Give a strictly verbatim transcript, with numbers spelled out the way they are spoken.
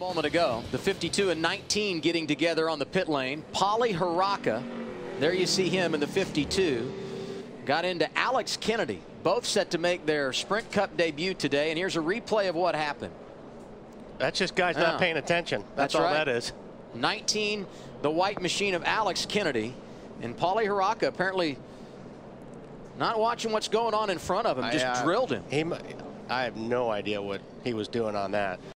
Moment ago, the fifty-two and nineteen getting together on the pit lane. Paulie Harraka, there you see him in the fifty-two. Got into Alex Kennedy, both set to make their Sprint Cup debut today. And here's a replay of what happened. That's just guys yeah. not paying attention. That's, That's all right. that is. nineteen, the white machine of Alex Kennedy, and Paulie Harraka apparently not watching what's going on in front of him, just I, uh, drilled him. He, I have no idea what he was doing on that.